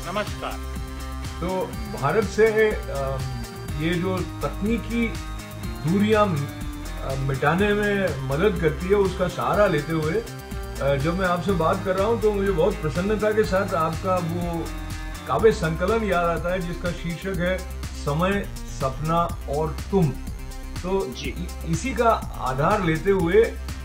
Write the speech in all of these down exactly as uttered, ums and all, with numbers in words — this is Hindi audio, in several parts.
नमस्कार। तो भारत से अ, ये जो तकनीकी दूरियां अ, मिटाने में मदद करती है, उसका सहारा लेते हुए अ, जब मैं आपसे बात कर रहा हूं तो मुझे बहुत प्रसन्नता के साथ आपका वो काव्य संकलन याद आता है जिसका शीर्षक है समय, सपना और तुम। तो जी। इ- इसी का आधार लेते हुए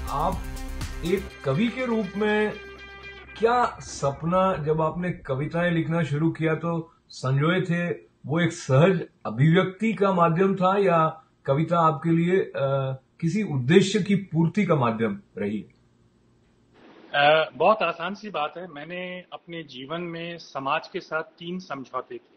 आप एक कवि के रूप में क्या सपना, जब आपने कविताएं लिखना शुरू किया तो संजोए थे, वो एक सहज अभिव्यक्ति का माध्यम था या कविता आपके लिए अ, किसी उद्देश्य की पूर्ति का माध्यम रही? अ, बहुत आसान सी बात है। मैंने अपने जीवन में समाज के साथ तीन समझौते किए।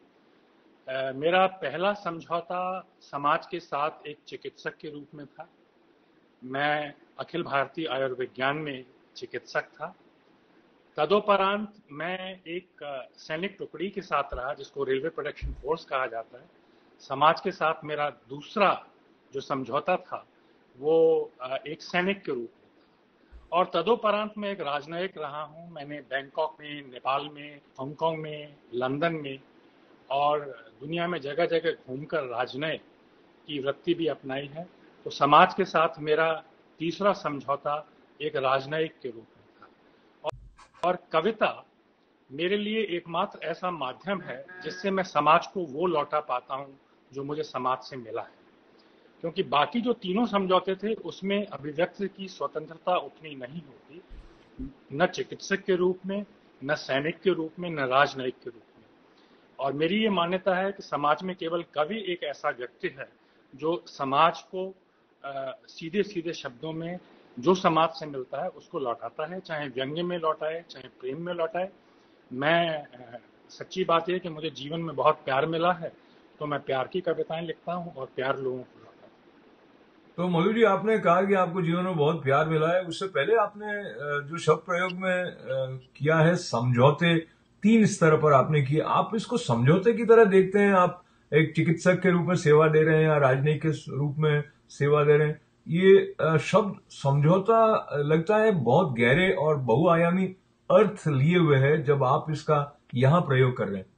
अ, मेरा पहला समझौता समाज के साथ एक चिकित्सक के रूप में था। मैं अखिल भारतीय आयुर्विज्ञान में चिकित्सक था। तदोपरांत मैं एक अ, सैनिक टुकड़ी के साथ रहा जिसको रेलवे प्रोटेक्शन फोर्स कहा जाता है। समाज के साथ मेरा दूसरा जो समझौता था वो अ, एक सैनिक के रूप में। और तदोपरांत मैं एक राजनयिक रहा हूं। मैंने बैंकॉक में, नेपाल में, हांगकांग में, लंदन में और दुनिया में जगह जगह घूमकर राजनय की वृत्ति भी अपनाई है। तो समाज के साथ मेरा तीसरा समझौता एक राजनयिक के रूप में था। और कविता मेरे लिए एकमात्र ऐसा माध्यम है जिससे मैं समाज को वो लौटा पाता हूं जो मुझे समाज से मिला है। क्योंकि बाकी जो तीनों समझौते थे उसमें अभिव्यक्ति की स्वतंत्रता उतनी नहीं होती, न चिकित्सक के रूप में, न सैनिक के रूप में, न राजनयिक के रूप में। और मेरी ये मान्यता है कि समाज में केवल कवि एक ऐसा व्यक्ति है जो समाज को सीधे सीधे शब्दों में जो समाज से मिलता है उसको लौटाता है, चाहे व्यंग्य में लौटाए, चाहे प्रेम में लौटाए। मैं अ, सच्ची बात यह कि मुझे जीवन में बहुत प्यार मिला है, तो मैं प्यार की कविताएं लिखता हूँ और प्यार लोगों को लौटाता तो मधु जी, आपने कहा कि आपको जीवन में बहुत प्यार मिला है। उससे पहले आपने अ, जो शब्द प्रयोग में अ, किया है समझौते, तीन स्तर पर आपने किए। आप इसको समझौते की तरह देखते हैं? आप एक चिकित्सक के रूप में सेवा दे रहे हैं या राजनयिक के रूप में सेवा दे रहे हैं? ये अ, शब्द समझौता अ, लगता है बहुत गहरे और बहुआयामी अर्थ लिए हुए है जब आप इसका यहाँ प्रयोग कर रहे हैं।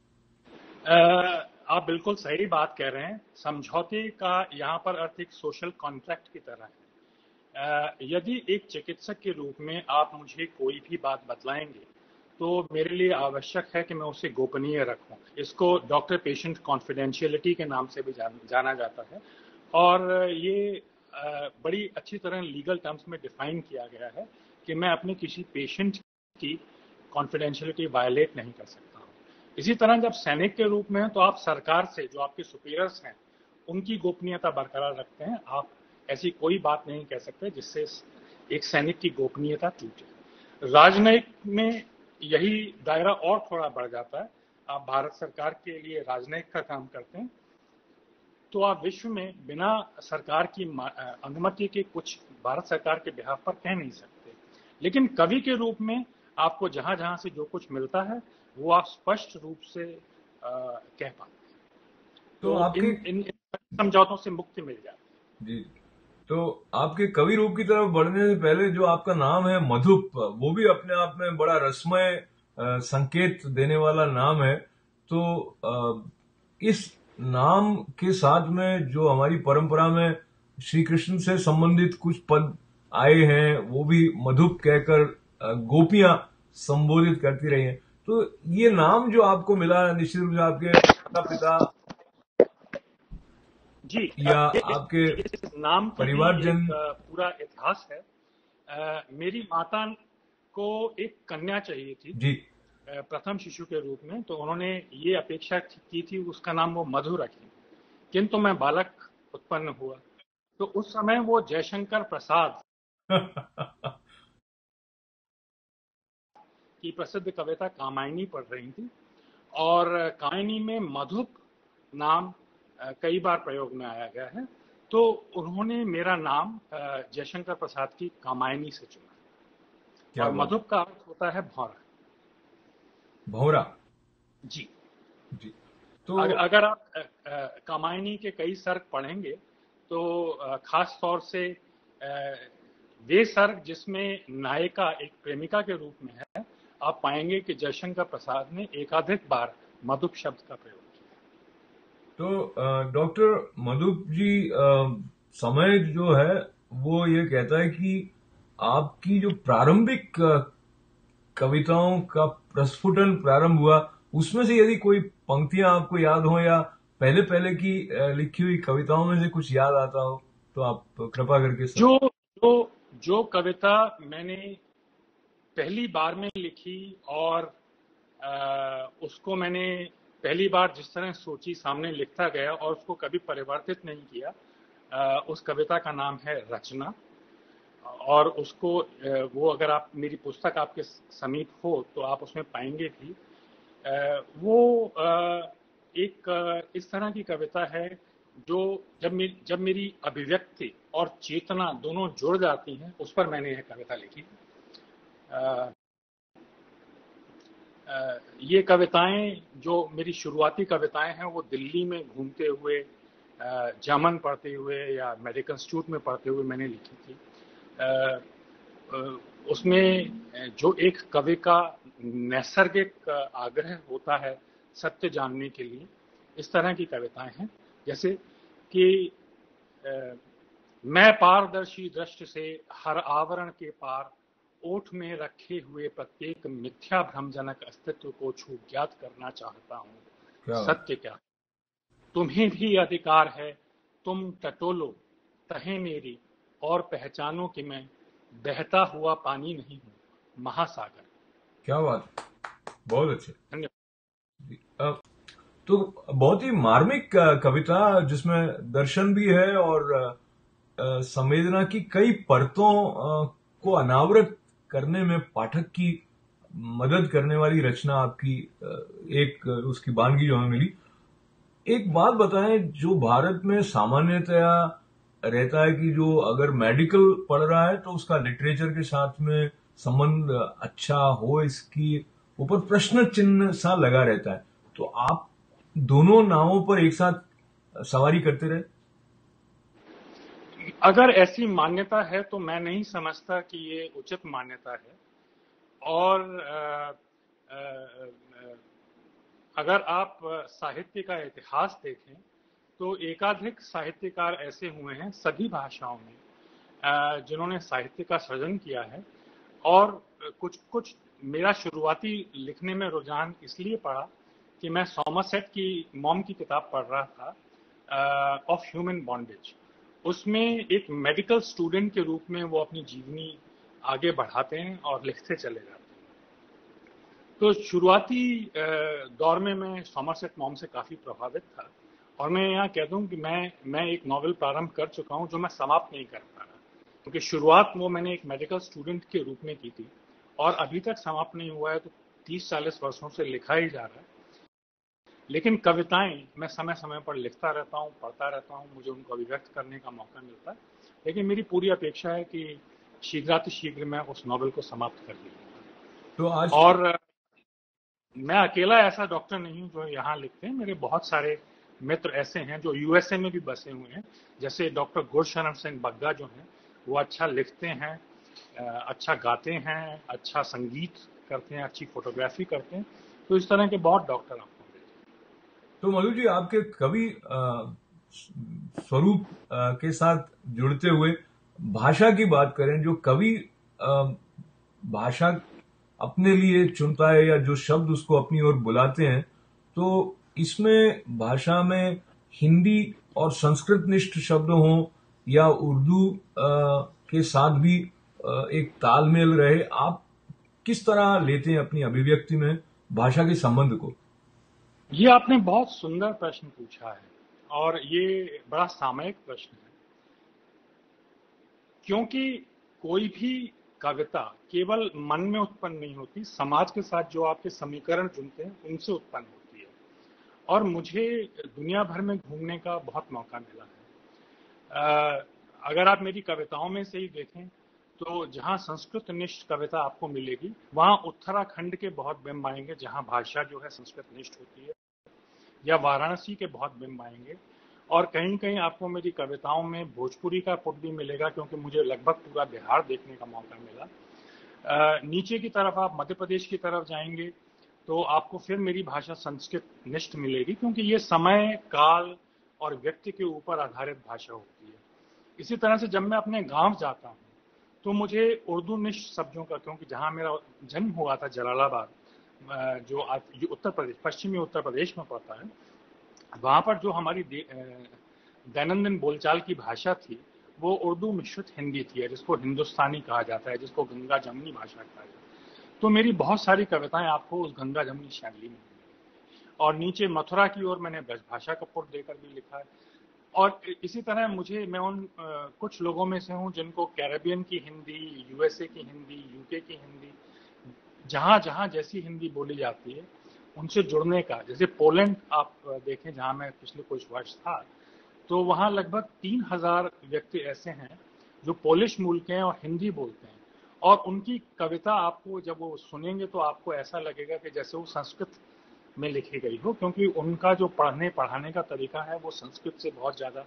हूँ। आप बिल्कुल सही बात कह रहे हैं। समझौते का यहाँ पर अर्थ एक सोशल कॉन्ट्रैक्ट की तरह है। अ, यदि एक चिकित्सक के रूप में आप मुझे कोई भी बात बतलाएंगे तो मेरे लिए आवश्यक है कि मैं उसे गोपनीय रखूं। इसको डॉक्टर पेशेंट कॉन्फिडेंशियलिटी के नाम से भी जान, जाना जाता है। और ये अ, बड़ी अच्छी तरह लीगल टर्म्स में डिफाइन किया गया है कि मैं अपने किसी पेशेंट की कॉन्फिडेंशियलिटी वायलेट नहीं कर सकता हूं। इसी तरह जब सैनिक के रूप में हैं तो आप सरकार से, जो आपके सुपीरियर्स हैं, उनकी गोपनीयता बरकरार रखते हैं। आप ऐसी कोई बात नहीं कह सकते जिससे एक सैनिक की गोपनीयता टूटे। राजनयिक में यही दायरा और थोड़ा बढ़ जाता है। आप भारत सरकार के लिए राजनयिक का काम करते हैं तो आप विश्व में बिना सरकार की अनुमति के कुछ भारत सरकार के बिहाफ पर कह नहीं सकते। लेकिन कवि के रूप में आपको जहां जहां से जो कुछ मिलता है वो आप स्पष्ट रूप से आ, कह पाते हैं। तो तो आपके इन इन, इन समझौतों से मुक्ति मिल जाती है। जी, तो आपके कवि रूप की तरफ बढ़ने से पहले जो आपका नाम है मधुप, वो भी अपने आप में बड़ा रसमय अ, संकेत देने वाला नाम है। तो अ, इस नाम के साथ में जो हमारी परंपरा में श्री कृष्ण से संबंधित कुछ पद आए हैं, वो भी मधुप कहकर अ, गोपियां संबोधित करती रही हैं। तो ये नाम जो आपको मिला, निश्चित रूप से आपके माता पिता जी, या इस, आपके इस नाम की भी परिवारजन? एक पूरा इतिहास है। आ, मेरी माता को एक कन्या चाहिए थी जी। प्रथम शिशु के रूप में, तो उन्होंने ये अपेक्षा की थी उसका नाम वो मधु रखें। किंतु मैं बालक उत्पन्न हुआ तो उस समय वो जयशंकर प्रसाद की प्रसिद्ध कविता कामायनी पढ़ रही थी और कामायनी में मधुप नाम कई बार प्रयोग में आया गया है। तो उन्होंने मेरा नाम जयशंकर प्रसाद की कामायनी से चुना। क्या और बात! मधुप का अर्थ होता है भौरा। भौरा। जी। जी। तो अगर आप कामायनी के कई सर्ग पढ़ेंगे तो खास तौर से वे सर्ग जिसमें नायिका एक प्रेमिका के रूप में है आप पाएंगे कि जयशंकर प्रसाद ने एकाधिक बार मधुप शब्द का प्रयोग किया। तो डॉक्टर मधुप जी, अ, समय जो है वो ये कहता है कि आपकी जो प्रारंभिक अ, कविताओं का प्रस्फुटन प्रारंभ हुआ, उसमें से यदि कोई पंक्तियां आपको याद हो या पहले पहले की अ, लिखी हुई कविताओं में से कुछ याद आता हो तो आप कृपा करके सब। जो जो जो कविता मैंने पहली बार में लिखी और आ, उसको मैंने पहली बार जिस तरह सोची सामने लिखता गया और उसको कभी परिवर्तित नहीं किया, आ, उस कविता का नाम है रचना। और उसको वो अगर आप मेरी पुस्तक आपके समीप हो तो आप उसमें पाएंगे भी। वो एक इस तरह की कविता है जो जब मेरी जब मेरी अभिव्यक्ति और चेतना दोनों जुड़ जाती हैं, उस पर मैंने यह कविता लिखी। ये कविताएं जो मेरी शुरुआती कविताएं हैं वो दिल्ली में घूमते हुए, जामन पढ़ते हुए या मेडिकल इंस्टीट्यूट में पढ़ते हुए मैंने लिखी थी। उसमें जो एक कवि का नैसर्गिक आग्रह होता है सत्य जानने के लिए, इस तरह की कविताएं हैं। जैसे कि मैं पारदर्शी दृष्टि से हर आवरण के पार ओठ में रखे हुए प्रत्येक मिथ्या भ्रमजनक अस्तित्व को छू ज्ञात करना चाहता हूँ। सत्य क्या? तुम्हें भी अधिकार है, तुम टटोलो तहे मेरी और पहचानो कि मैं बहता हुआ पानी नहीं हूँ, महासागर। क्या बात, बहुत अच्छे, धन्यवाद। तो बहुत ही मार्मिक कविता जिसमें दर्शन भी है और संवेदना की कई परतों को अनावृत करने में पाठक की मदद करने वाली रचना आपकी एक उसकी वानगी जो हमें मिली। एक बात बताएं, जो भारत में सामान्यतया रहता है कि जो अगर मेडिकल पढ़ रहा है तो उसका लिटरेचर के साथ में संबंध अच्छा हो, इसकी ऊपर प्रश्न चिन्ह सा लगा रहता है। तो आप दोनों नावों पर एक साथ सवारी करते रहे? अगर ऐसी मान्यता है तो मैं नहीं समझता कि ये उचित मान्यता है। और आ, आ, आ, अगर आप साहित्य का इतिहास देखें तो एकाधिक साहित्यकार ऐसे हुए हैं सभी भाषाओं में जिन्होंने साहित्य का सृजन किया है। और कुछ कुछ मेरा शुरुआती लिखने में रुझान इसलिए पड़ा कि मैं सॉमरसेट की मॉम की किताब पढ़ रहा था, ऑफ ह्यूमन बॉन्डेज। उसमें एक मेडिकल स्टूडेंट के रूप में वो अपनी जीवनी आगे बढ़ाते हैं और लिखते चले जाते हैं। तो शुरुआती दौर में मैं सॉमरसेट मॉम से काफ़ी प्रभावित था। और मैं यहाँ कह दूं कि मैं मैं एक नॉवेल प्रारंभ कर चुका हूँ जो मैं समाप्त नहीं कर पा रहा, क्योंकि शुरुआत वो मैंने एक मेडिकल स्टूडेंट के रूप में की थी और अभी तक समाप्त नहीं हुआ है। तो तीस चालीस वर्षों से लिखा ही जा रहा है। लेकिन कविताएं मैं समय समय पर लिखता रहता हूँ, पढ़ता रहता हूँ, मुझे उनको अभिव्यक्त करने का मौका मिलता है। लेकिन मेरी पूरी अपेक्षा है कि शीघ्रातिशीघ्र मैं उस नॉवेल को समाप्त कर लूँगा। तो आज और मैं अकेला ऐसा डॉक्टर नहीं हूं जो यहाँ लिखते हैं। मेरे बहुत सारे मित्र ऐसे हैं जो यूएसए में भी बसे हुए हैं, जैसे डॉक्टर गुरशरण सिंह बग्गा जो हैं, वो अच्छा लिखते हैं, अच्छा गाते हैं, अच्छा संगीत करते हैं, अच्छी फोटोग्राफी करते हैं। तो इस तरह के बहुत डॉक्टर आपको मिलेंगे। तो मधु जी, आपके कवि स्वरूप के साथ जुड़ते हुए भाषा की बात करें, जो कवि भाषा अपने लिए चुनता है या जो शब्द उसको अपनी ओर बुलाते हैं, तो इसमें भाषा में हिंदी और संस्कृत निष्ठ शब्द हों या उर्दू के साथ भी एक तालमेल रहे, आप किस तरह लेते हैं अपनी अभिव्यक्ति में भाषा के संबंध को? ये आपने बहुत सुंदर प्रश्न पूछा है और ये बड़ा सामयिक प्रश्न है, क्योंकि कोई भी कविता केवल मन में उत्पन्न नहीं होती, समाज के साथ जो आपके समीकरण चुनते हैं उनसे उत्पन्न होती है। और मुझे दुनिया भर में घूमने का बहुत मौका मिला है। अगर आप मेरी कविताओं में से ही देखें तो जहां संस्कृत निष्ठ कविता आपको मिलेगी, वहां उत्तराखंड के बहुत बिंब आएंगे जहां भाषा जो है संस्कृत निष्ठ होती है, या वाराणसी के बहुत बिंब आएंगे। और कहीं कहीं आपको मेरी कविताओं में भोजपुरी का पुट भी मिलेगा, क्योंकि मुझे लगभग पूरा बिहार देखने का मौका मिला। नीचे की तरफ आप मध्य प्रदेश की तरफ जाएंगे तो आपको फिर मेरी भाषा संस्कृत निष्ठ मिलेगी, क्योंकि ये समय, काल और व्यक्ति के ऊपर आधारित भाषा होती है। इसी तरह से जब मैं अपने गांव जाता हूँ तो मुझे उर्दू निष्ठ शब्दों का, क्योंकि जहाँ मेरा जन्म हुआ था जलालाबाद, जो उत्तर प्रदेश, पश्चिमी उत्तर प्रदेश में पड़ता है, वहाँ पर जो हमारी दैनंदिन बोलचाल की भाषा थी वो उर्दू मिश्रित हिंदी थी, जिसको हिंदुस्तानी कहा जाता है, जिसको गंगा जमुनी भाषा कहा जाता है। तो मेरी बहुत सारी कविताएं आपको उस गंगा जमुनी शैली में मिलेंगी। और नीचे मथुरा की ओर मैंने ब्रजभाषा का पुट देकर भी लिखा है। और इसी तरह मुझे, मैं उन आ, कुछ लोगों में से हूं जिनको कैरेबियन की हिंदी, यूएसए की हिंदी, यूके की हिंदी, जहां जहां जैसी हिंदी बोली जाती है उनसे जुड़ने का, जैसे पोलैंड आप देखें जहां मैं पिछले कुछ वर्ष था, तो वहां लगभग तीन हजार व्यक्ति ऐसे हैं जो पोलिश मूल के हैं और हिंदी बोलते हैं। और उनकी कविता आपको जब वो सुनेंगे तो आपको ऐसा लगेगा कि जैसे वो संस्कृत में लिखी गई हो, क्योंकि उनका जो पढ़ने पढ़ाने का तरीका है वो संस्कृत से बहुत ज़्यादा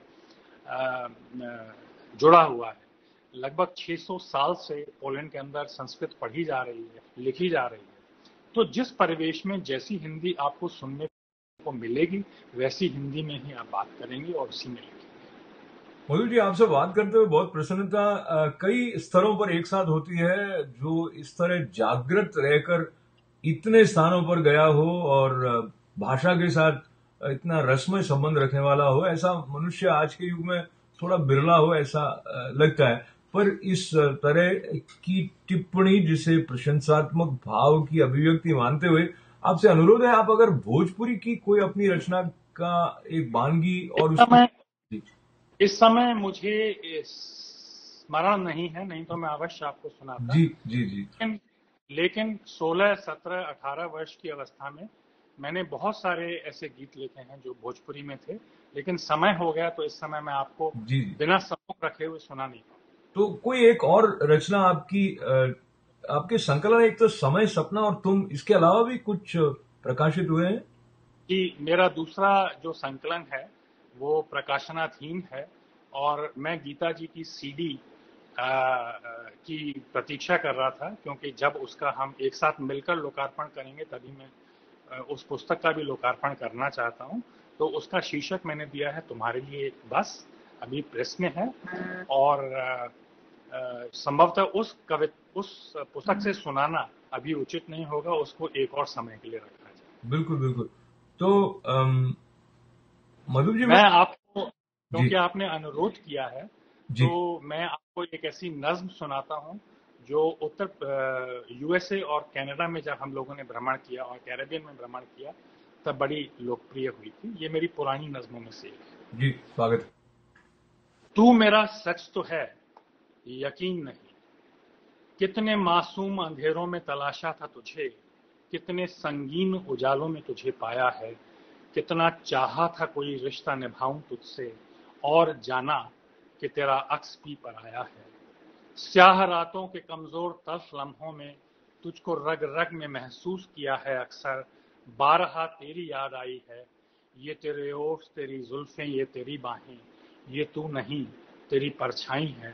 जुड़ा हुआ है। लगभग छह सौ साल से पोलैंड के अंदर संस्कृत पढ़ी जा रही है, लिखी जा रही है। तो जिस परिवेश में जैसी हिंदी आपको सुनने को मिलेगी वैसी हिंदी में ही आप बात करेंगे और उसी में लिखेंगे। मधु जी, आपसे बात करते हुए बहुत प्रसन्नता कई स्तरों पर एक साथ होती है। जो इस तरह जागृत रहकर इतने स्थानों पर गया हो और भाषा के साथ इतना रसमय संबंध रखने वाला हो, ऐसा मनुष्य आज के युग में थोड़ा बिरला हो ऐसा लगता है। पर इस तरह की टिप्पणी, जिसे प्रशंसात्मक भाव की अभिव्यक्ति मानते हुए आपसे अनुरोध है, आप अगर भोजपुरी की कोई अपनी रचना का एक वानगी और इस समय, इस समय मुझे स्मरण नहीं है, नहीं तो मैं अवश्य आपको सुनाता। जी जी जी। लेकिन, लेकिन सोलह, सत्रह, अठारह वर्ष की अवस्था में मैंने बहुत सारे ऐसे गीत लिखे हैं जो भोजपुरी में थे, लेकिन समय हो गया तो इस समय मैं आपको जी बिना सम्मुख रखे हुए सुना नहीं पाऊंगा। तो कोई एक और रचना आपकी, आपके संकलन, एक तो समय, सपना और तुम, इसके अलावा भी कुछ प्रकाशित हुए हैं? जी, मेरा दूसरा जो संकलन है वो प्रकाशनाधीन है और मैं गीता जी की सीडी की प्रतीक्षा कर रहा था, क्योंकि जब उसका हम एक साथ मिलकर लोकार्पण करेंगे तभी मैं उस पुस्तक का भी लोकार्पण करना चाहता हूं। तो उसका शीर्षक मैंने दिया है तुम्हारे लिए बस, अभी प्रेस में है। और संभवतः उस कविता, उस पुस्तक से सुनाना अभी उचित नहीं होगा, उसको एक और समय के लिए रखा जाए। बिल्कुल बिल्कुल। तो मधु जी, मैं, मैं आपको, क्योंकि आपने अनुरोध किया है, तो मैं आपको एक ऐसी नज्म सुनाता हूं जो उत्तर यूएसए और कनाडा में जब हम लोगों ने भ्रमण किया और कैरेबियन में भ्रमण किया तब बड़ी लोकप्रिय हुई थी। ये मेरी पुरानी नज्मों में से एक है। जी, स्वागत। तू मेरा सच तो है, यकीन नहीं, कितने मासूम अंधेरों में तलाशा था तुझे, कितने संगीन उजालों में तुझे पाया है, कितना चाहा था कोई रिश्ता निभाऊं तुझसे, और जाना कि तेरा अक्स भी पर आया है। स्याह रातों के कमजोर तल्ख लम्हों में तुझको रग रग में महसूस किया है अक्सर, बारहा तेरी याद आई है। ये तेरे ओठ, तेरी जुल्फें, ये तेरी बाहें, ये तू नहीं तेरी परछाई है।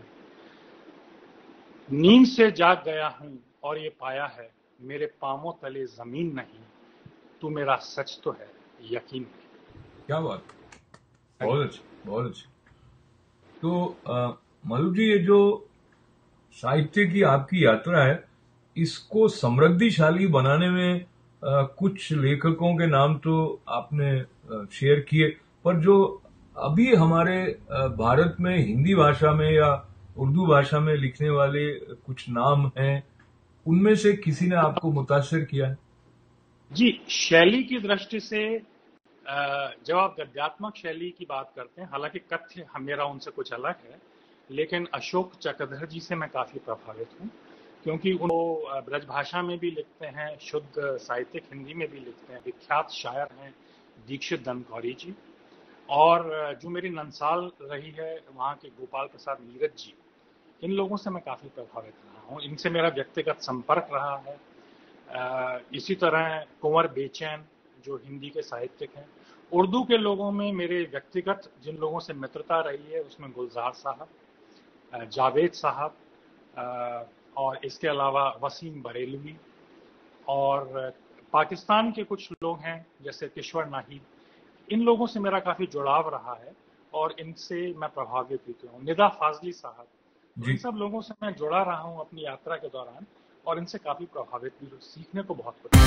नींद से जाग गया हूं और ये पाया है मेरे पांवों तले जमीन नहीं, तू मेरा सच तो है, यकीन नहीं। क्या बात, बहुत अच्छी, बहुत अच्छी। तो मधु जी, ये जो साहित्य की आपकी यात्रा है, इसको समृद्धिशाली बनाने में आ, कुछ लेखकों के नाम तो आपने शेयर किए, पर जो अभी हमारे भारत में हिंदी भाषा में या उर्दू भाषा में लिखने वाले कुछ नाम हैं, उनमें से किसी ने आपको मुतासिर किया है? जी, शैली की दृष्टि से जब आप गद्यात्मक शैली की बात करते हैं, हालांकि कथ्य मेरा उनसे कुछ अलग है, लेकिन अशोक चक्रधर जी से मैं काफी प्रभावित हूं, क्योंकि वो ब्रजभाषा में भी लिखते हैं, शुद्ध साहित्यिक हिंदी में भी लिखते हैं। विख्यात शायर हैं दीक्षित दनकौरी जी। और जो मेरी नंसाल रही है वहाँ के गोपाल प्रसाद नीरज जी, इन लोगों से मैं काफी प्रभावित रहा हूँ, इनसे मेरा व्यक्तिगत संपर्क रहा है। आ, इसी तरह कुंवर बेचैन जो हिंदी के साहित्यिक हैं। उर्दू के लोगों में मेरे व्यक्तिगत जिन लोगों से मित्रता रही है उसमें गुलजार साहब, जावेद साहब, और इसके अलावा वसीम बरेलवी, और पाकिस्तान के कुछ लोग हैं जैसे किश्वर नाहिद। इन लोगों से मेरा काफ़ी जुड़ाव रहा है और इनसे मैं प्रभावित भी हूँ। निदा फाजली साहब, तो इन जी। सब लोगों से मैं जुड़ा रहा हूँ अपनी यात्रा के दौरान और इनसे काफ़ी प्रभावित भी हूँ। सीखने को बहुत कुछ।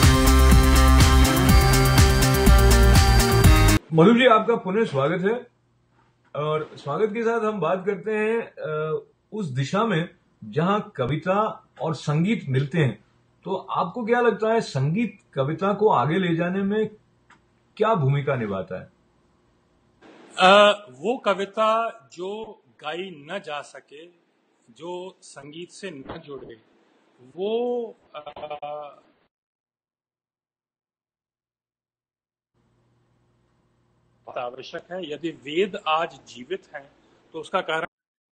मधु जी, आपका पुनः स्वागत है। और स्वागत के साथ हम बात करते हैं अ, उस दिशा में जहां कविता और संगीत मिलते हैं। तो आपको क्या लगता है, संगीत कविता को आगे ले जाने में क्या भूमिका निभाता है? आ, वो कविता जो गाई न जा सके, जो संगीत से न जुड़े, वो आ, आवश्यक है। यदि वेद आज जीवित हैं तो उसका कारण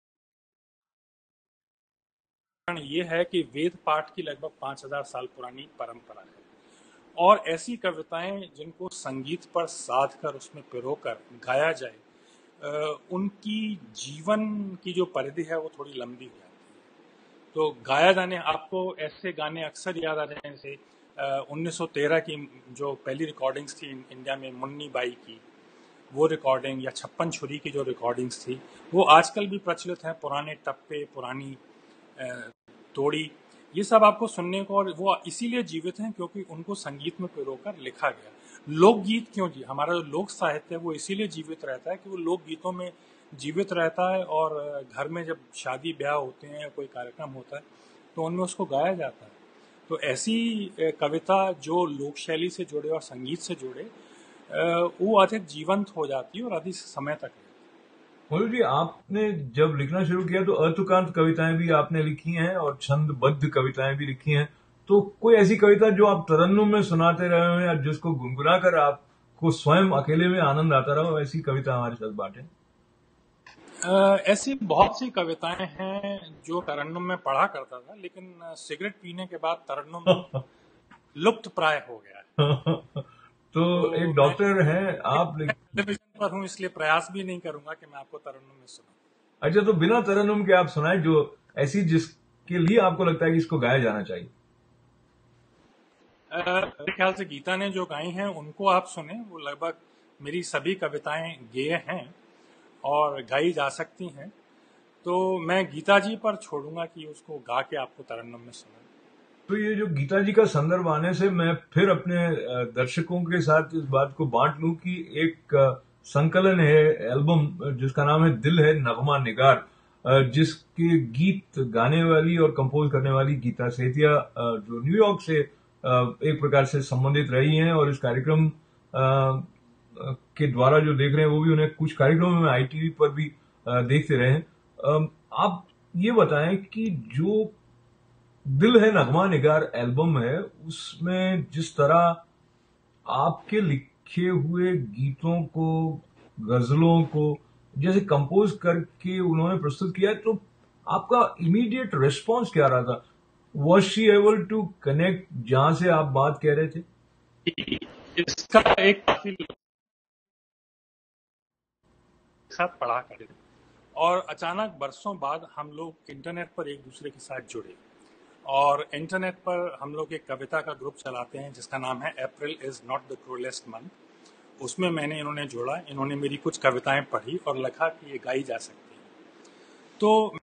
ये है कि वेद पाठ की लगभग पांच हजार साल पुरानी परंपरा है और ऐसी कविताएं जिनको संगीत पर साध कर उसमें पिरोकर गाया जाए, उनकी जीवन की जो परिधि है वो थोड़ी लंबी हो जाती है। तो गाया जाने, आपको ऐसे गाने अक्सर याद आ जाए जैसे उन्नीस सौ तेरह की जो पहली रिकॉर्डिंग्स थी इंडिया में मुन्नी बाई की, वो रिकॉर्डिंग, या छप्पन छुरी की जो रिकॉर्डिंग्स थी, वो आजकल भी प्रचलित हैं। पुराने टप्पे, पुरानी तोड़ी, ये सब आपको सुनने को, और वो इसीलिए जीवित हैं क्योंकि उनको संगीत में पिरोकर लिखा गया। लोकगीत क्यों जी, हमारा जो लोक साहित्य है वो इसीलिए जीवित रहता है कि वो लोकगीतों में जीवित रहता है और घर में जब शादी ब्याह होते हैं या कोई कार्यक्रम होता है तो उनमें उसको गाया जाता है। तो ऐसी कविता जो लोक शैली से जुड़े और संगीत से जुड़े, वो अधिक जीवंत हो जाती है और अधिक समय तक रहती है। मधु जी, आपने जब लिखना शुरू किया तो अर्थकांत कविताएं भी आपने लिखी हैं और छंदबद्ध कविताएं भी लिखी हैं। तो कोई ऐसी कविता जो आप तरन्नुम में सुनाते रहे हो या जिसको गुनगुना कर आपको स्वयं अकेले में आनंद आता रहा, ऐसी कविता हमारे साथ बांटें। ऐसी बहुत सी कविताएं हैं जो तरन्नुम में पढ़ा करता था, लेकिन सिगरेट पीने के बाद तरन्नुम लुप्त प्राय हो गया है। तो, तो एक डॉक्टर हैं आप, टेलीविजन पर हूँ इसलिए प्रयास भी नहीं करूंगा कि मैं आपको तरन्नुम में सुनाऊं। अच्छा, तो बिना तरन्नुम के आप सुनाएं जो ऐसी जिसके लिए आपको लगता है कि इसको गाया जाना चाहिए। मेरे ख्याल से गीता ने जो गाई हैं उनको आप सुने। वो लगभग मेरी सभी कविताएं गेय हैं और गाई जा सकती हैं, तो मैं गीता जी पर छोड़ूंगा कि उसको गा के आपको तरन्नुम में सुनाऊं। तो ये जो गीता जी का संदर्भ आने से मैं फिर अपने दर्शकों के साथ इस बात को बांट लूं कि एक संकलन है, एल्बम, जिसका नाम है दिल है नगमा निगार, जिसके गीत गाने वाली और कंपोज करने वाली गीता सेतिया, जो न्यूयॉर्क से एक प्रकार से संबंधित रही हैं और इस कार्यक्रम के द्वारा जो देख रहे हैं वो भी उन्हें कुछ कार्यक्रमों में आईटीवी पर भी देखते रहे हैं। आप ये बताएं कि जो दिल है नगमा निगार एल्बम है, उसमें जिस तरह आपके लिखे हुए गीतों को, गजलों को जैसे कंपोज करके उन्होंने प्रस्तुत किया, तो आपका इमीडिएट रिस्पांस क्या रहा था? Was she able to connect जहां से आप बात कह रहे थे? इसका एक काफी साथ पढ़ा करते थे और अचानक बरसों बाद हम लोग इंटरनेट पर एक दूसरे के साथ जुड़े और इंटरनेट पर हम लोग एक कविता का ग्रुप चलाते हैं जिसका नाम है April is not the cruellest month. उसमें मैंने इन्होंने जोड़ा, इन्होंने मेरी कुछ कविताएं पढ़ी और लिखा कि ये गाई जा सकती है। तो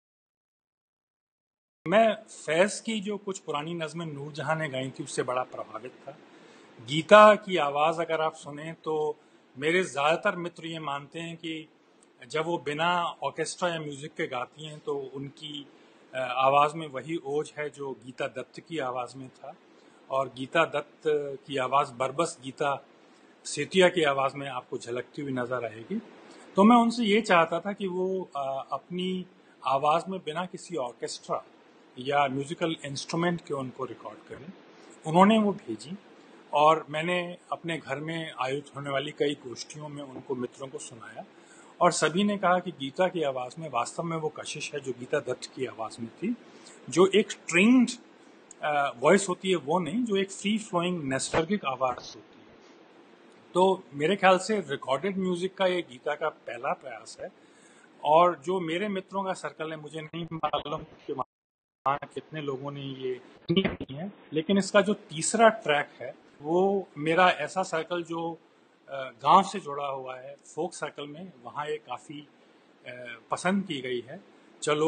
मैं फैज की जो कुछ पुरानी नज़में नूरजहां ने गाई थी उससे बड़ा प्रभावित था। गीता की आवाज़ अगर आप सुने तो मेरे ज़्यादातर मित्र ये मानते हैं कि जब वो बिना ऑर्केस्ट्रा या म्यूज़िक के गाती हैं तो उनकी आवाज़ में वही ओज है जो गीता दत्त की आवाज़ में था, और गीता दत्त की आवाज़ बरबस गीता सेतिया की आवाज़ में आपको झलकती हुई नज़र आएगी। तो मैं उनसे ये चाहता था कि वो अपनी आवाज़ में बिना किसी ऑर्केस्ट्रा या म्यूज़िकल इंस्ट्रूमेंट के उनको रिकॉर्ड करें। उन्होंने वो भेजी और मैंने अपने घर में आयोजित होने वाली कई गोष्ठियों में उनको, मित्रों को सुनाया और सभी ने कहा कि गीता की आवाज़ में वास्तव में वो कशिश है जो गीता दत्त की आवाज़ में थी, जो एक स्ट्रिंग्ड वॉइस होती है वो नहीं, जो एक फ्री फ्लोइंग नैस्टर्गिक आवाज़ होती है। तो मेरे ख्याल से रिकॉर्डेड म्यूज़िक का ये गीता का पहला प्रयास है और जो मेरे मित्रों का सर्कल है, मुझे नहीं मालूम कि कितने लोगों ने ये सुनी है। लेकिन इसका जो तीसरा ट्रैक है वो मेरा ऐसा सर्कल जो गांव से जुड़ा हुआ है, फोक सर्कल में, वहाँ ये काफ़ी पसंद की गई है। चलो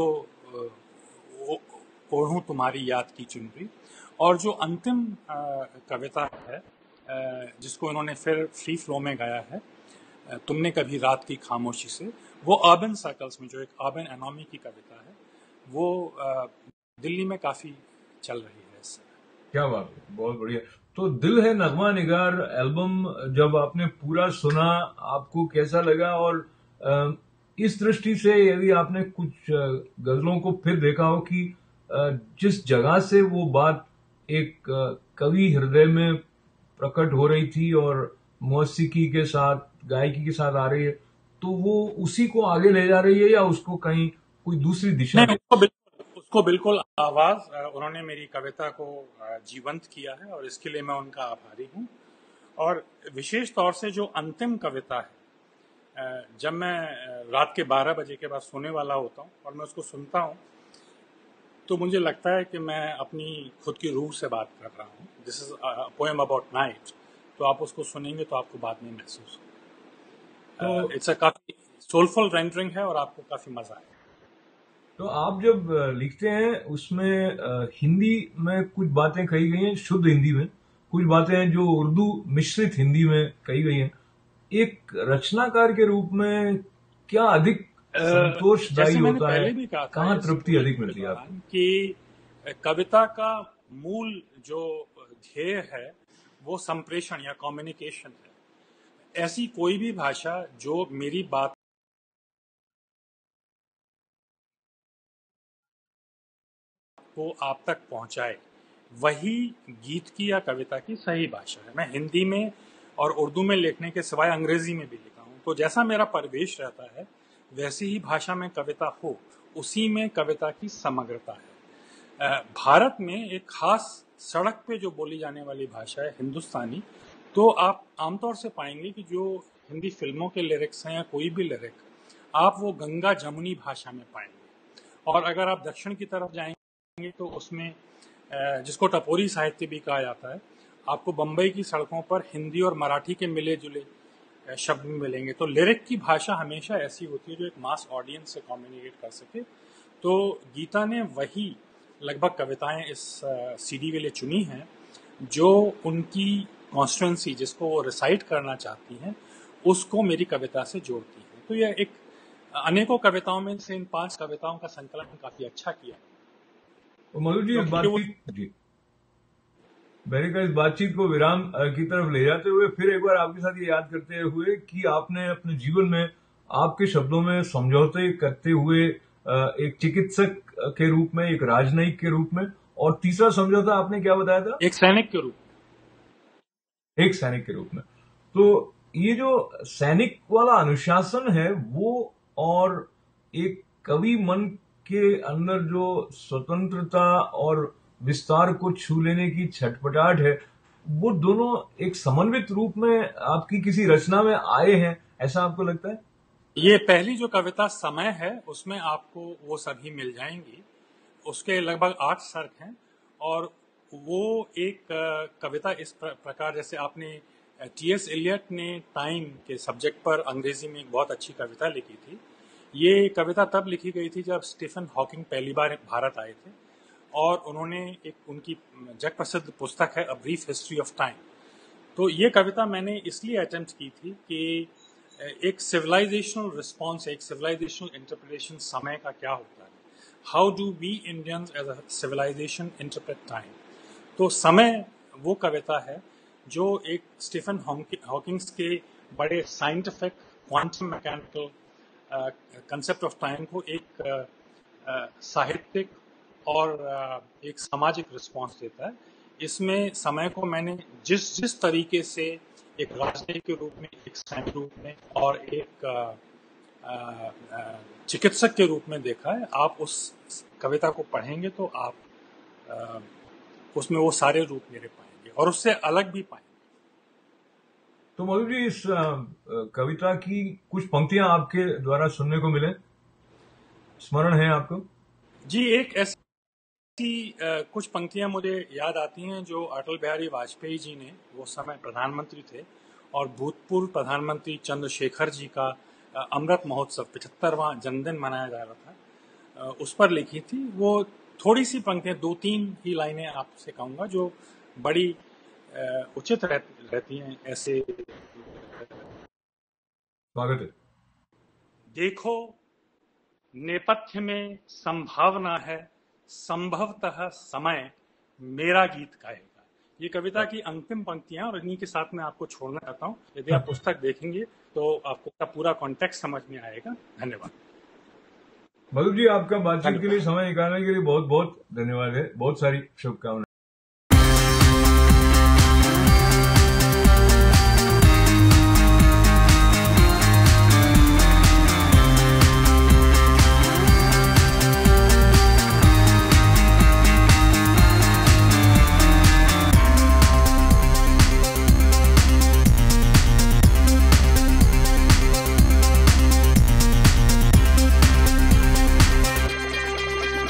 ओढ़ूं तुम्हारी याद की चुनरी। और जो अंतिम कविता है जिसको इन्होंने फिर फ्री फ्लो में गाया है, तुमने कभी रात की खामोशी से, वो अर्बन सर्कल्स में, जो एक अर्बन एनॉमी की कविता है, वो दिल्ली में काफी चल रही है इस समय। क्या बात है, बहुत बढ़िया। तो दिल है नगमा निगार एल्बम जब आपने पूरा सुना, आपको कैसा लगा? और इस दृष्टि से यदि आपने कुछ गजलों को फिर देखा हो कि जिस जगह से वो बात एक कवि हृदय में प्रकट हो रही थी और मौसीकी के साथ, गायकी के साथ आ रही है, तो वो उसी को आगे ले जा रही है या उसको कहीं कोई दूसरी दिशा नहीं, उसको बिल्कुल, उसको बिल्कुल आवाज, उन्होंने मेरी कविता को जीवंत किया है और इसके लिए मैं उनका आभारी हूँ। और विशेष तौर से जो अंतिम कविता है, जब मैं रात के बारह बजे के बाद सोने वाला होता हूँ और मैं उसको सुनता हूँ, तो मुझे लगता है कि मैं अपनी खुद की रूह से बात कर रहा हूँ। This is a poem about night. तो आप उसको सुनेंगे तो आपको बाद में महसूस होगा। तो इट्स अ काफी सोलफुल रेंडरिंग है और आपको काफी मजा आएगा। तो आप जब लिखते हैं उसमें हिंदी में कुछ बातें कही गई हैं, शुद्ध हिंदी में कुछ बातें हैं जो उर्दू मिश्रित हिंदी में कही गई हैं। एक रचनाकार के रूप में क्या अधिक संतोषदायी होता है? कहाँ तृप्ति अधिक मिलती है आपको? कि कविता का मूल जो ध्येय है वो संप्रेषण या कम्युनिकेशन है। ऐसी कोई भी भाषा जो मेरी बात को आप तक पहुंचाए, वही गीत की या कविता की सही भाषा है। मैं हिंदी में और उर्दू में लिखने के सिवाय अंग्रेजी में भी लिखा हूँ। तो जैसा मेरा परिवेश रहता है वैसी ही भाषा में कविता हो, उसी में कविता की समग्रता है। भारत में एक खास सड़क पे जो बोली जाने वाली भाषा है हिंदुस्तानी, तो आप आमतौर से पाएंगे कि जो हिंदी फिल्मों के लिरिक्स हैं या कोई भी लिरिक, आप वो गंगा जमुनी भाषा में पाएंगे। और अगर आप दक्षिण की तरफ जाएंगे तो उसमें, जिसको टपोरी साहित्य भी कहा जाता है, आपको बम्बई की सड़कों पर हिंदी और मराठी के मिले जुले शब्द मिलेंगे। तो लिरिक की भाषा हमेशा ऐसी होती है जो एक मास ऑडियंस से कम्युनिकेट कर सके। तो गीता ने वही लगभग कविताएं इस सीडी के लिए चुनी हैं जो उनकी कॉन्स्टिट्यूएंसी, जिसको वो रिसाइट करना चाहती हैं, उसको मेरी कविता से जोड़ती हैं। तो यह एक अनेकों कविताओं में से इन पांच कविताओं का संकलन काफी अच्छा किया। तो मधु जी, बातचीत जी मेरे का इस बातचीत को विराम की तरफ ले जाते हुए फिर एक बार आपके साथ ये याद करते हुए कि आपने अपने जीवन में आपके शब्दों में समझौते करते हुए एक चिकित्सक के रूप में, एक राजनयिक के रूप में, और तीसरा समझौता आपने क्या बताया था? एक सैनिक के रूप में। एक सैनिक के रूप में। तो ये जो सैनिक वाला अनुशासन है वो, और एक कवि मन के अंदर जो स्वतंत्रता और विस्तार को छू लेने की छटपटाहट है, वो दोनों एक समन्वित रूप में आपकी किसी रचना में आए हैं, ऐसा आपको लगता है? ये पहली जो कविता समय है उसमें आपको वो सभी मिल जाएंगी। उसके लगभग आठ सर्ग हैं और वो एक कविता इस प्रकार, जैसे आपने टी एस एलियट ने टाइम के सब्जेक्ट पर अंग्रेजी में एक बहुत अच्छी कविता लिखी थी। ये कविता तब लिखी गई थी जब स्टीफन हॉकिंग पहली बार भारत आए थे और उन्होंने एक उनकी जग प्रसिद्ध पुस्तक है a brief history of time. तो ये कविता मैंने इसलिए अटेम्प्ट की थी कि एक सिविलाइजेशनल रिस्पॉन्स, एक सिविलाइजेशनल इंटरप्रिटेशन समय का क्या होता है, how do we Indians as a civilisation interpret time. तो समय वो कविता है जो एक स्टीफन हॉकिंग्स के बड़े scientific quantum mechanical concept of time को एक साहित्यिक और एक सामाजिक रिस्पॉन्स देता है। इसमें समय को मैंने जिस जिस तरीके से एक राजनीतिक के रूप में, एक सैनिक रूप में और एक चिकित्सक के रूप में देखा है। आप उस कविता को पढ़ेंगे तो आप आ, उसमें वो सारे रूप मेरे पाएंगे और उससे अलग भी पाएंगे। तो मधु जी, इस कविता की कुछ पंक्तियां आपके द्वारा सुनने को मिले, स्मरण है आपको? जी, एक ऐसी ऐसी कुछ पंक्तियां मुझे याद आती हैं जो अटल बिहारी वाजपेयी जी ने, वो समय प्रधानमंत्री थे, और भूतपूर्व प्रधानमंत्री चंद्रशेखर जी का अमृत महोत्सव पचहत्तरवां जन्मदिन मनाया जा रहा था, उस पर लिखी थी। वो थोड़ी सी पंक्तियां, दो तीन ही लाइनें आपसे कहूंगा जो बड़ी उचित रहती हैं ऐसे। स्वागत है। देखो, नेपथ्य में संभावना है, संभवतः समय मेरा गीत गाएगा। ये कविता की अंतिम पंक्तियां, और इन्हीं के साथ मैं आपको छोड़ना चाहता हूं। यदि आप पुस्तक देखेंगे तो आपको का पूरा कॉन्टेक्स्ट समझ में आएगा। धन्यवाद। मधु जी, आपका बातचीत के लिए समय निकालने के लिए बहुत बहुत धन्यवाद है। बहुत सारी शुभकामनाएं।